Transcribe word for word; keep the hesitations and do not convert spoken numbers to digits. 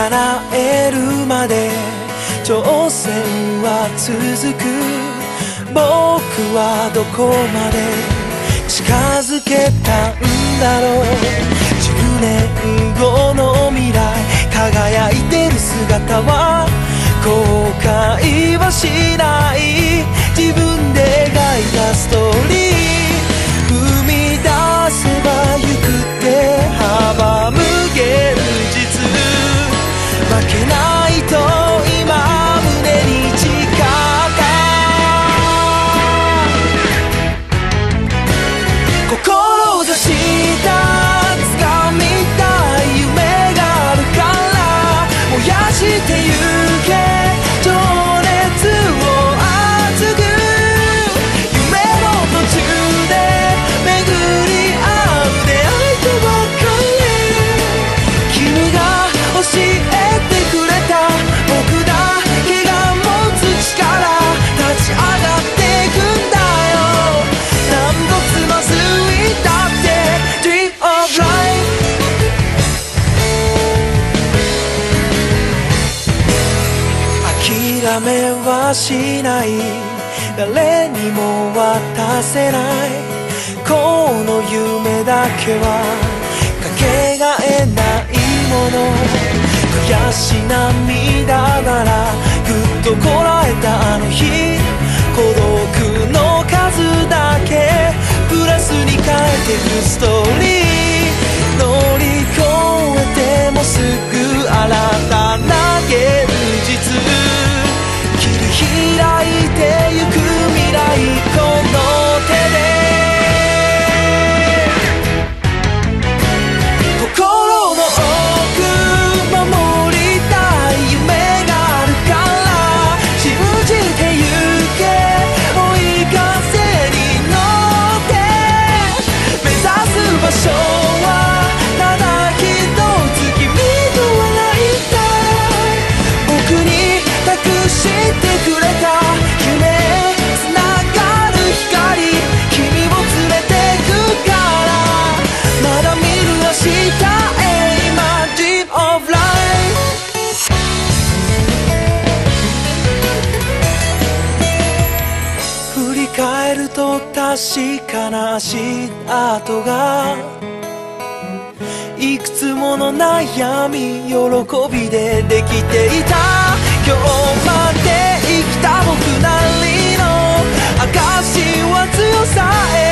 叶えるまで挑戦は続く。僕はどこまで近づけたんだろう。じゅうねんごの未来、輝いてる姿は後悔はしない。自分で描いたストーリー、生み出せばゆくって阻む現実。負けないと今胸に誓った志した掴みたい夢があるから、燃やしてゆけ情熱を熱く。夢の途中で巡り合う出会いとばかり、君が教えてくれた僕だけが持つ力、立ち上がってくんだよ。何度つまずいたってDream of Life。 諦めはしない、誰にも渡せないこの夢だけはかけがえないもの。悔し涙ならぐっとこらえたあの日、孤独の数だけプラスに変えてくストーリー。乗り越えてもすぐ新たな現実、切り開いてゆく未来、この手で心の奥守りたい夢があるから、信じてゆけ追い風に乗って目指す場所はただ一つ、君と笑いたい。僕に託してくれた夢へつながる光、君を連れてくから、まだ見る明日へ今 Dream of Life。 振り返ると確かな足跡が、いくつもの悩み喜びでできていた。今日まで生きた僕なりの証は強さへ